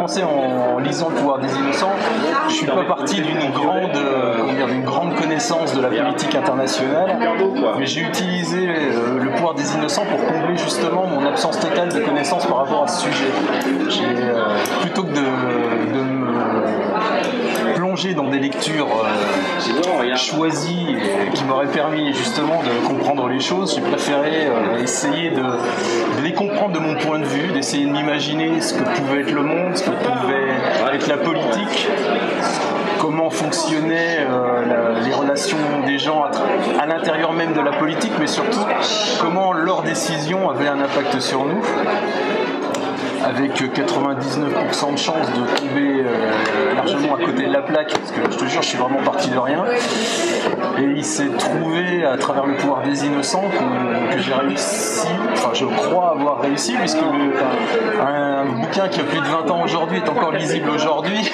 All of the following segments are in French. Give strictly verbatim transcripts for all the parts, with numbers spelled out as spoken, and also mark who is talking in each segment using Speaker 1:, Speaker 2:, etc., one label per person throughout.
Speaker 1: commencé en lisant Le pouvoir des innocents. Je suis pas parti d'une grande, euh, comment dire, d'une grande connaissance de la politique internationale, mais j'ai utilisé euh, Le pouvoir des innocents pour combler justement mon absence totale de connaissances par rapport à ce sujet. J'ai, euh, plutôt que de, de me plonger dans des lectures euh, choisies et qui m'auraient permis justement de comprendre les choses, j'ai préféré euh, essayer de, de les comprendre de mon point de vue, d'essayer de m'imaginer ce que pouvait être le monde, ce que pouvait être la politique, comment fonctionnaient euh, la, les relations des gens à, à l'intérieur même de la politique, mais surtout comment leurs décisions avaient un impact sur nous, avec quatre-vingt-dix-neuf pour cent de chances de tomber euh, largement à côté de la plaque, parce que je te jure, je suis vraiment parti de rien. Et il s'est trouvé, à travers Le pouvoir des innocents, que, que j'ai réussi, enfin je crois avoir réussi, puisque le, un, un bouquin qui a plus de vingt ans aujourd'hui est encore lisible aujourd'hui,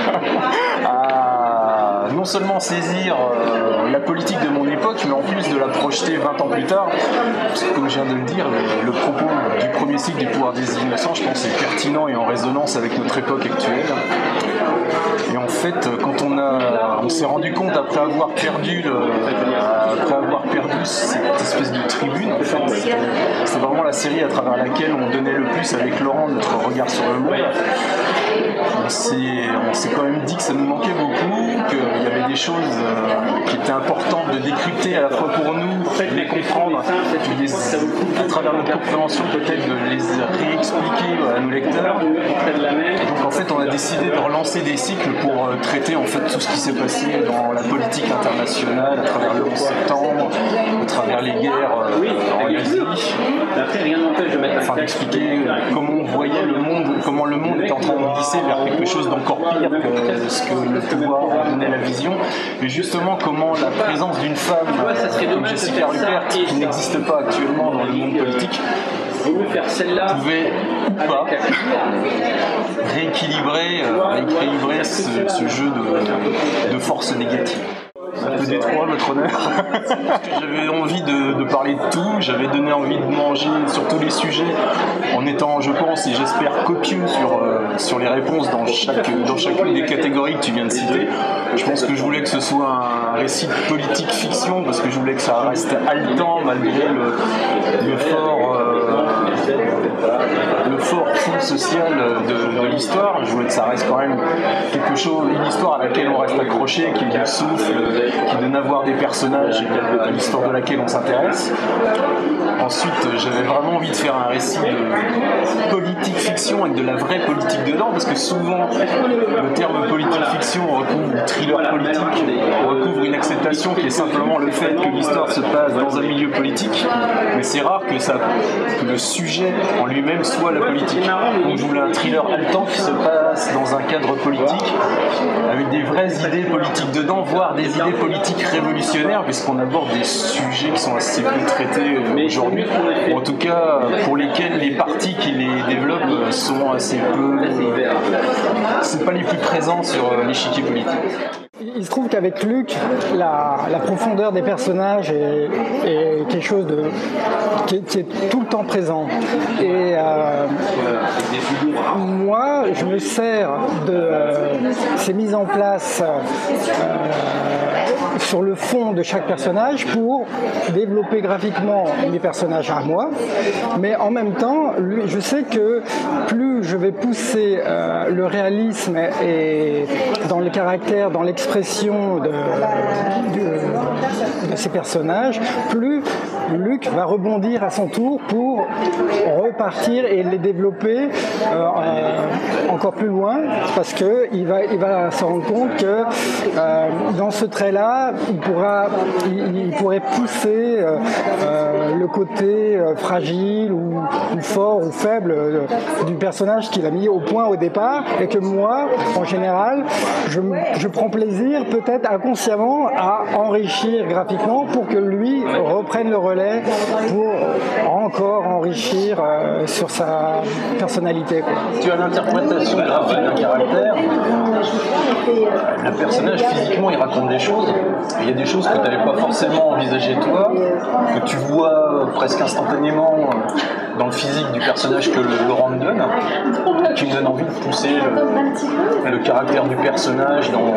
Speaker 1: à non seulement saisir euh, la politique de mon époque, mais en plus de la projeter vingt ans plus tard, parce que comme je viens de le dire, le, le propos du premier cycle du pouvoir des innocents, je pense, est pertinent et en résonance avec notre époque actuelle. Et en fait, quand on a, on s'est rendu compte après avoir perdu, le, après avoir perdu cette espèce de tribune, en fait, c'est vraiment la série à travers laquelle on donnait le plus avec Laurent notre regard sur le monde. On s'est, on s'est quand même dit que ça nous manquait beaucoup, qu'il y avait des choses euh, qui étaient importantes de décrypter à la fois pour nous, de les comprendre, les, à travers notre compréhension peut-être de les réexpliquer à nos lecteurs. Et donc en fait on a décidé de relancer des cycles pour euh, traiter en fait tout ce qui s'est passé dans la politique internationale, à travers le onze septembre, à travers les guerres euh, en Asie, afin d'expliquer comment on voyait le monde, comment le monde était en train de glisser vers quelque chose d'encore pire que ce que le pouvoir donnait la vision, et justement comment la présence d'une femme comme Jessica Ruppert, qui n'existe pas actuellement dans le monde politique, pouvait ou pas rééquilibrer, euh, rééquilibrer ce, ce jeu de, de force négative. Un peu détroit, votre honneur. Parce que j'avais envie de, de parler de tout, j'avais donné envie de manger sur tous les sujets, en étant, je pense, et j'espère, copieux sur, euh, sur les réponses dans, chaque, dans chacune des catégories que tu viens de citer. Je pense que je voulais que ce soit un récit de politique-fiction, parce que je voulais que ça reste haletant malgré le, le fort... Euh, le fort fond social de, de l'histoire. Je voulais que ça reste quand même quelque chose, une histoire à laquelle on reste accroché, qui nous souffle, qui donne à voir des personnages à l'histoire de laquelle on s'intéresse. Ensuite, j'avais vraiment envie de faire un récit de politique fiction avec de la vraie politique dedans, parce que souvent le terme politique fiction recouvre thriller politique, recouvre une acceptation qui est simplement le fait que l'histoire se passe dans un milieu politique, mais c'est rare que, ça, que le sujet en lui-même soit la politique. Donc je voulais un thriller haletant qui se passe dans un cadre politique, avec des vraies idées politiques dedans, voire des idées politiques révolutionnaires, puisqu'on aborde des sujets qui sont assez peu traités aujourd'hui, ou en tout cas pour lesquels les partis qui les développent sont assez peu... c'est pas les plus présents sur l'échiquier politique.
Speaker 2: Il se trouve qu'avec Luc, la, la profondeur des personnages est, est quelque chose de, qui, est, qui est tout le temps présent. Et euh, moi, je me sers de euh, ces mises en place euh, sur le fond de chaque personnage pour développer graphiquement mes personnages à moi. Mais en même temps, lui, je sais que plus je vais pousser euh, le réalisme et, et dans le caractère, dans l'expression de, de, de ces personnages, plus Luc va rebondir à son tour pour repartir et les développer euh, euh, encore plus loin, parce qu'il va, il va se rendre compte que euh, dans ce trait-là, il, pourra, il, il pourrait pousser euh, euh, le côté euh, fragile ou, ou fort ou faible euh, du personnage qu'il a mis au point au départ, et que moi, en général, je, je prends plaisir peut-être inconsciemment à enrichir graphiquement pour que lui reprenne le relais pour encore enrichir euh, sur sa personnalité, quoi.
Speaker 1: Tu as l'interprétation graphique d'un caractère, le personnage physiquement il raconte des choses, il y a des choses que tu n'avais pas forcément envisagées toi, que tu vois presque instantanément dans le physique du personnage que le, le rend donne, qui me donne envie de pousser le, le caractère du personnage dans,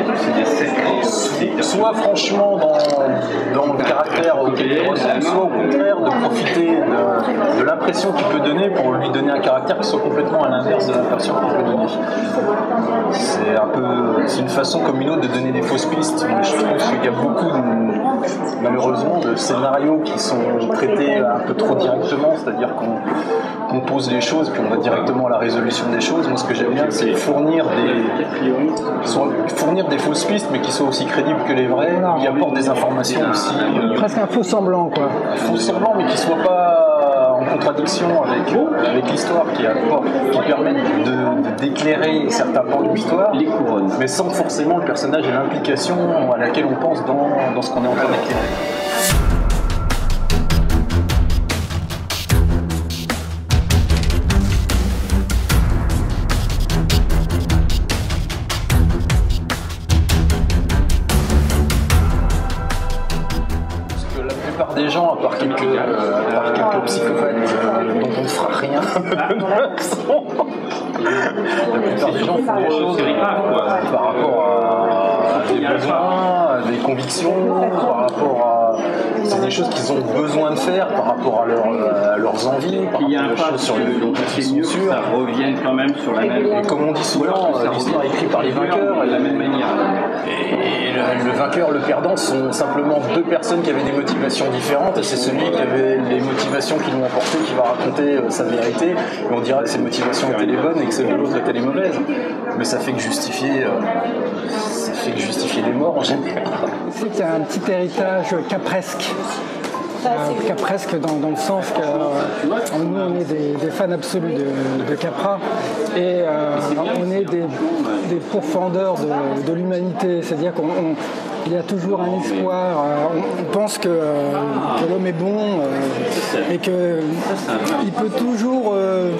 Speaker 1: soit franchement dans, dans le caractère auquel il ressemble, soit au contraire de profiter de, de l'impression qu'il peut donner pour lui donner un caractère qui soit complètement à l'inverse de l'impression qu'il peut donner. C'est un peu, c'est une façon comme une autre de donner des fausses pistes. Mais je trouve qu'il y a beaucoup de, malheureusement de scénarios qui sont traités un peu trop directement, c'est-à-dire qu'on qu'on pose les choses puis on va directement à la résolution des choses. Moi ce que j'aime bien c'est fournir des fournir des fausses pistes mais qui soient aussi crédibles que les vraies, qui apportent des informations aussi. Euh,
Speaker 2: Presque un faux semblant quoi.
Speaker 1: Un faux semblant mais qui ne soit pas en contradiction avec, euh, avec l'histoire, qui, apporte, qui permettent de, de, d'éclairer certains pans de l'histoire, mais sans forcément le personnage et l'implication à laquelle on pense dans, dans ce qu'on est en train d'éclairer. Des gens, à part quelques, euh, à part quelques psychopathes euh, dont on ne fera rien la plupart des gens font des choses euh, par rapport à des besoins, à des convictions, par rapport à... C'est des choses qu'ils ont besoin de faire par rapport à, leur, à leurs envies, par
Speaker 3: il y a un
Speaker 1: rapport
Speaker 3: pas
Speaker 1: sur le dont ils sont sûrs.
Speaker 3: Ça revienne quand même sur la même...
Speaker 1: Et comme on dit souvent, l'histoire est écrite par les vainqueurs.
Speaker 3: De la même manière.
Speaker 1: Et le, le vainqueur, le perdant sont simplement deux personnes qui avaient des motivations différentes, et c'est celui qui avait les motivations qui l'ont emporté qui va raconter euh, sa vérité, et on dira que ses motivations étaient les bonnes et que celles de l'autre étaient les mauvaises. Mais ça fait que justifier, euh, ça fait que justifier les morts en général.
Speaker 2: C'est qu'il y a un petit héritage capresque. Euh, capresque dans, dans le sens que euh, nous on est des, des fans absolus de, de Capra et euh, on est des, des pourfendeurs de, de l'humanité, c'est-à-dire qu'il y a toujours un espoir, euh, on, on pense que, euh, que l'homme est bon euh, et qu'il peut toujours, euh,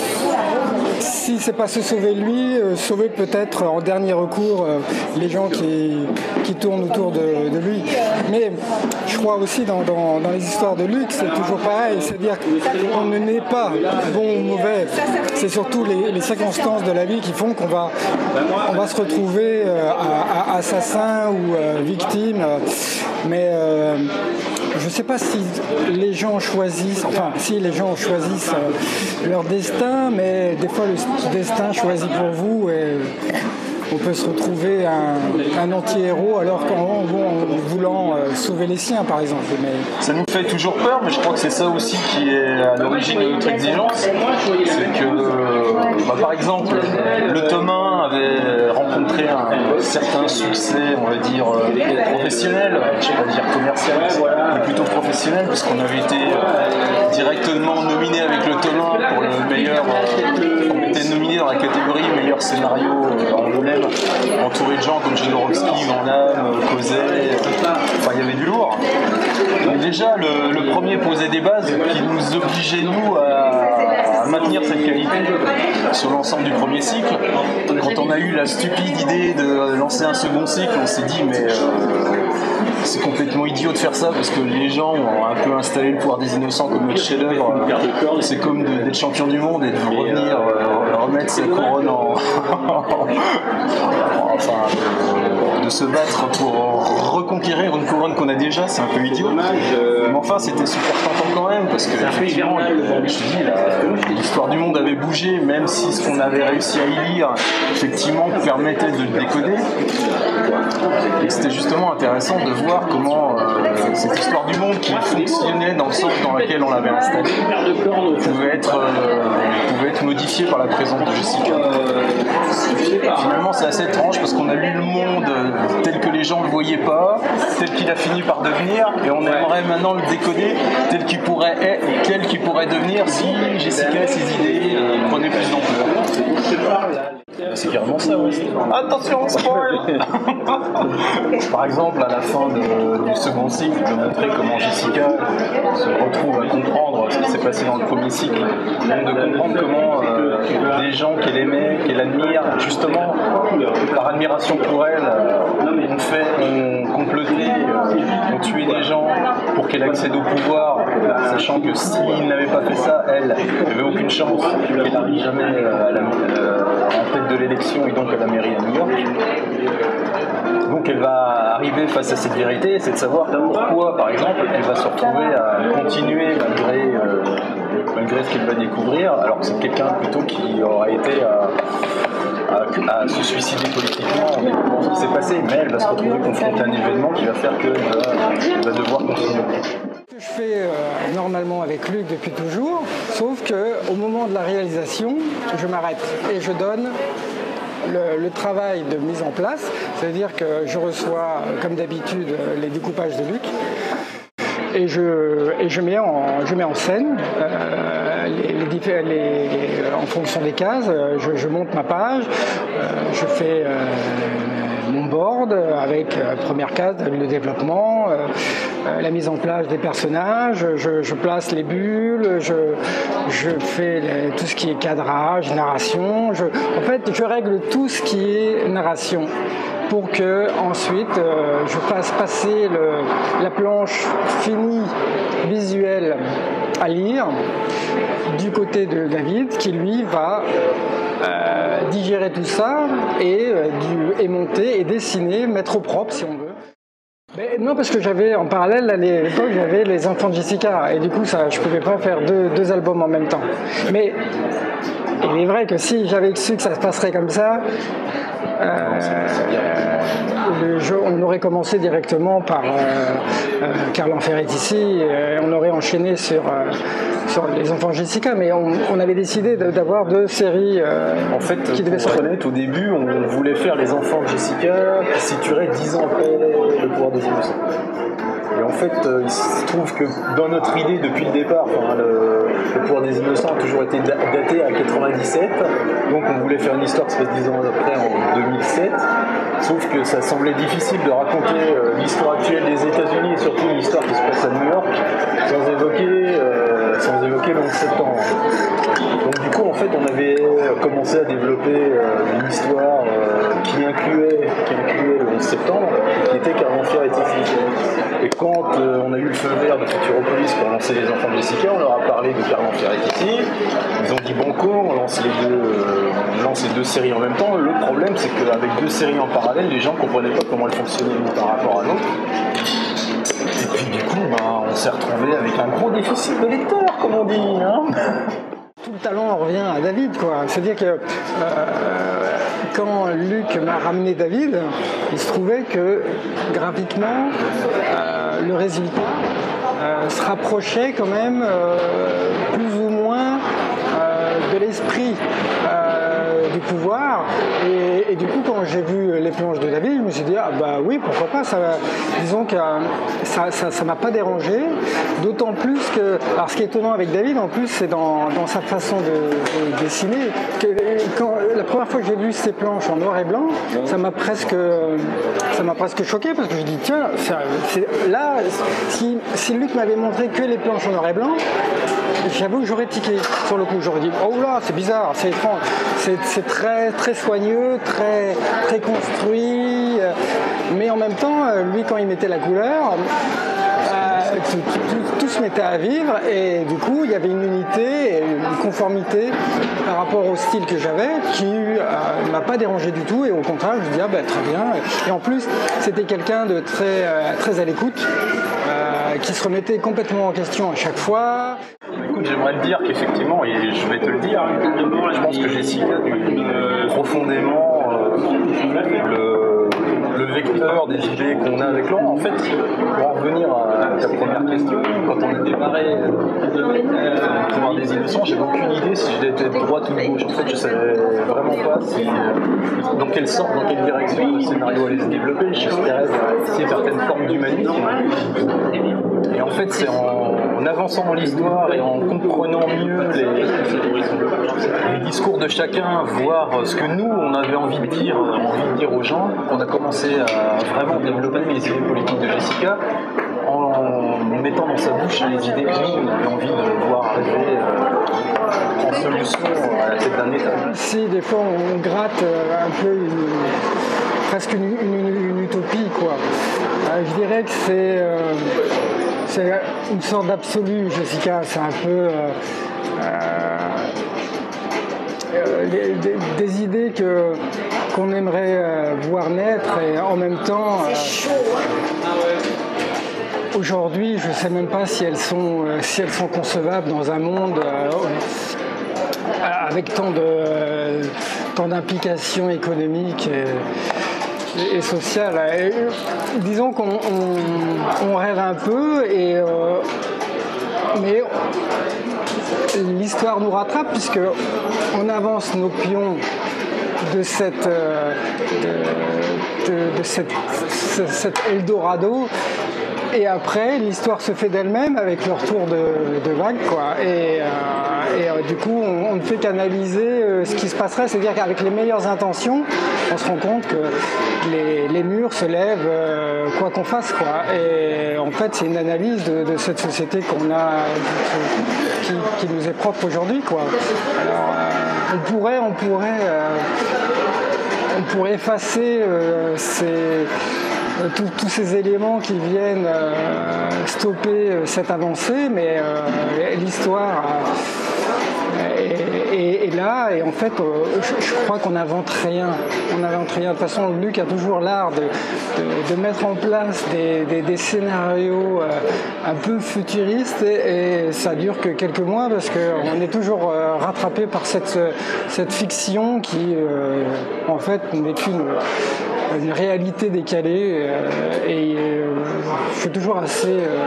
Speaker 2: si c'est pas se sauver lui, euh, sauver peut-être en dernier recours euh, les gens qui, qui tournent autour de, de lui. Mais je crois aussi dans, dans, dans les histoires de Luc, c'est toujours pareil, c'est-à-dire qu'on ne naît pas bon ou mauvais, c'est surtout les, les circonstances de la vie qui font qu'on va, on va se retrouver euh, à, à assassin ou euh, victime, mais euh, je ne sais pas si les gens choisissent, enfin si les gens choisissent euh, leur destin, mais des fois le destin choisit pour vous et on peut se retrouver un, un anti-héros alors qu'en en voulant euh, sauver les siens par exemple. Mais...
Speaker 1: Ça nous fait toujours peur, mais je crois que c'est ça aussi qui est à l'origine de notre exigence. C'est que, euh, bah, par exemple, le tome un avait rencontré un certain succès, on va dire, euh, professionnel, je ne vais pas dire commercial, mais plutôt professionnel, puisqu'on avait été euh, directement nominé avec le tome un pour le meilleur, euh, on était nominé dans la catégorie meilleur scénario euh, en Angoulême, entouré de gens comme Jodorowsky, Van Damme, Causet, enfin il y avait du lourd. Donc déjà le, le premier posait des bases qui nous obligeait nous à, à maintenir cette qualité sur l'ensemble du premier cycle. Quand on a eu la stupide idée de lancer un second cycle, on s'est dit mais euh, c'est complètement idiot de faire ça parce que les gens ont un peu installé le pouvoir des innocents comme notre chef-d'œuvre. C'est comme de, d'être champion du monde et de revenir euh, remettre sa couronne en enfin de, de se battre pour reconquérir une couronne qu'on a déjà, c'est un peu idiot. Mais enfin c'était super tentant quand même parce que effectivement, je dis, la, l'histoire du monde avait bougé, même si ce qu'on avait réussi à y lire effectivement permettait de le décoder. Et c'était justement intéressant de voir comment euh, cette histoire du monde qui fonctionnait dans le sens dans lequel on l'avait installée pouvait être, euh, pouvait être modifiée par la présence de Jessica. Finalement c'est assez étrange parce qu'on a lu le monde tel que les gens ne le voyaient pas, tel qu'il a fini par devenir, et on aimerait maintenant le décoder tel qu'il pourrait, être, tel qu'il pourrait devenir si Jessica et ses idées euh, prenaient plus d'ampleur. C'est carrément ça, oui. Attention, spoil. Par exemple, à la fin de, du second cycle, de montrer comment Jessica se retrouve à comprendre ce qui s'est passé dans le premier cycle, donc de comprendre comment euh, des gens qu'elle aimait, qu'elle admire, justement, par admiration pour elle, ont fait, ont comploté, ont tuer des gens pour qu'elle accède au pouvoir, sachant que s'il n'avait pas fait ça, elle n'avait aucune chance qu'elle n'arrive jamais à la, euh, en tête de l'élection et donc à la mairie à New York. Donc elle va arriver face à cette vérité, c'est de savoir pourquoi, par exemple, elle va se retrouver à continuer malgré, euh, malgré ce qu'elle va découvrir, alors que c'est quelqu'un plutôt qui aura été à, à, à se suicider politiquement en découvrant ce qui s'est passé, mais elle va se retrouver confrontée à un événement qui va faire qu'elle va, va devoir continuer.
Speaker 2: Je fais euh, normalement avec Luc depuis toujours, sauf qu'au moment de la réalisation, je m'arrête et je donne le, le travail de mise en place, c'est-à-dire que je reçois, comme d'habitude, les découpages de Luc et je, et je, mets, en, je mets en scène euh, les, les, les, en fonction des cases, je, je monte ma page, euh, je fais euh, mon board avec euh, première case, le développement, euh, euh, la mise en place des personnages, je, je place les bulles, je, je fais les, tout ce qui est cadrage, narration, je, en fait je règle tout ce qui est narration pour que ensuite euh, je fasse passer le, la planche finie visuelle à lire du côté de David qui lui va euh, digérer tout ça et, euh, du, et monter et dessiner, mettre au propre si on veut. Mais non, parce que j'avais en parallèle à l'époque j'avais les enfants de Jessica et du coup ça, je pouvais pas faire deux, deux albums en même temps. Mais il est vrai que si j'avais su que ça se passerait comme ça, euh, le jeu, on aurait commencé directement par euh, euh, Carl Enfer est ici, et on aurait enchaîné sur, euh, sur les enfants de Jessica, mais on, on avait décidé d'avoir deux séries euh,
Speaker 1: en fait,
Speaker 2: qui devaient
Speaker 1: pour être honnête, au début, on voulait faire les enfants de Jessica qui se situeraient dix ans après le pouvoir des innocents. Et en fait, euh, il se trouve que dans notre idée depuis le départ, enfin, le, le pouvoir des innocents a toujours été daté à quatre-vingt-dix-sept, donc on voulait faire une histoire qui se passe dix ans après, en deux mille sept, sauf que ça semblait difficile de raconter euh, l'histoire actuelle des États-Unis et surtout une histoire qui se passe à New York sans évoquer, euh, sans évoquer l'onze septembre. Donc du coup, en fait, on avait commencé à développer euh, une histoire euh, qui, incluait, qui incluait le onze septembre, qui était Carl Enfer est ici. Et quand euh, on a eu le feu vert de Futuropolis pour lancer les enfants de Jessica, on leur a parlé de Carl Enfer est ici. Ils ont dit banco, on lance les deux, euh, on lance les deux séries en même temps. Le problème, c'est qu'avec deux séries en parallèle, les gens ne comprenaient pas comment elles fonctionnaient l'une par rapport à l'autre. Et puis du coup, bah, on s'est retrouvé avec un gros déficit de lecteurs, comme on dit. Hein.
Speaker 2: Tout le talent revient à David, quoi. C'est-à-dire que euh, quand Luc m'a ramené David, il se trouvait que graphiquement, euh, le résultat euh, se rapprochait quand même euh, plus ou moins euh, de l'esprit euh, du pouvoir. Et, et du coup, quand j'ai vu les planches de David, je me suis dit, ah bah oui, pourquoi pas. Ça, disons que ça ça, ça m'a pas dérangé, d'autant plus que, alors ce qui est étonnant avec David, en plus, c'est dans, dans sa façon de, de dessiner, que quand, la première fois que j'ai vu ces planches en noir et blanc, ça m'a presque, ça m'a presque choqué, parce que je dis, tiens, ça, là, si, si Luc m'avait montré que les planches en noir et blanc, j'avoue que j'aurais tiqué sur le coup, j'aurais dit, oh là, c'est bizarre, c'est étrange, c'est très, très soigneux, très, très construit, mais en même temps, lui, quand il mettait la couleur, euh, tout, tout, tout se mettait à vivre, et du coup, il y avait une unité et une conformité par rapport au style que j'avais, qui ne euh, m'a pas dérangé du tout, et au contraire, je me dis, ah ben, très bien, et en plus, c'était quelqu'un de très, euh, très à l'écoute, euh, qui se remettait complètement en question à chaque fois.
Speaker 1: Écoute, j'aimerais te dire qu'effectivement, et je vais te le dire, je pense que Jessica est profondément euh, le, le vecteur des idées qu'on a avec Laurent. En fait, pour en revenir à ta première question, quand on a démarré le pouvoir des innocents, j'avais aucune idée si je devais être droite ou de gauche. En fait, je savais vraiment pas si, dans quelle sorte, dans quelle direction le scénario allait se développer. J'espérais une certaine forme d'humanisme. Et en fait, c'est en, en avançant dans l'histoire et en comprenant mieux les, les discours de chacun, voir ce que nous, on avait envie de dire, envie de dire aux gens, qu'on a commencé à vraiment développer les idées politiques de Jessica, en mettant dans sa bouche les idées que nous, on avait envie de voir arriver euh, en solution à la tête d'un État.
Speaker 2: Si des fois on gratte un peu une, presque une, une, une utopie, quoi. je dirais que c'est euh, c'est une sorte d'absolu, Jessica. C'est un peu euh, euh, les, des, des idées que qu'on aimerait euh, voir naître et en même temps. Euh, Aujourd'hui, je ne sais même pas si elles sont, euh, si elles sont concevables dans un monde euh, avec tant de euh, tant d'implications économiques et, et sociales. Et, disons qu'on on, on rêve un peu, et, euh, mais l'histoire nous rattrape puisque on avance nos pions de cette, euh, de, de, de cette, cette Eldorado. Et après, l'histoire se fait d'elle-même avec le retour de, de vagues, quoi. Et, euh, et euh, du coup, on, on ne fait qu'analyser euh, ce qui se passerait. C'est-à-dire qu'avec les meilleures intentions, on se rend compte que les, les murs se lèvent euh, quoi qu'on fasse, quoi. Et en fait, c'est une analyse de, de cette société qu'on a, qui, qui nous est propre aujourd'hui, quoi. Alors, euh, on pourrait, on pourrait, euh, on pourrait effacer euh, ces tous ces éléments qui viennent euh, stopper euh, cette avancée, mais euh, l'histoire euh, est, est, est là, et en fait, euh, je, je crois qu'on n'invente rien. On n'invente rien. De toute façon, Luc a toujours l'art de, de, de mettre en place des, des, des scénarios euh, un peu futuristes, et, et ça dure que quelques mois parce qu'on est toujours euh, rattrapé par cette, cette fiction qui, euh, en fait, n'est qu'une une réalité décalée, euh, et euh, je suis toujours assez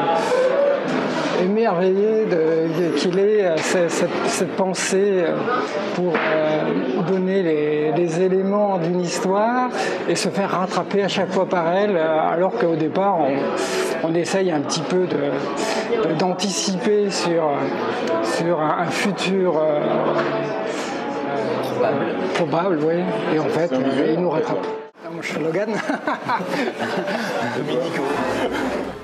Speaker 2: euh, émerveillé de, qu'il ait cette, cette, cette pensée pour euh, donner les, les éléments d'une histoire et se faire rattraper à chaque fois par elle, alors qu'au départ on, on essaye un petit peu de, de, d'anticiper sur, sur un, un futur euh, probable. probable, oui, et en fait il nous rattrape. Moi, je suis Logan.
Speaker 1: Dominico.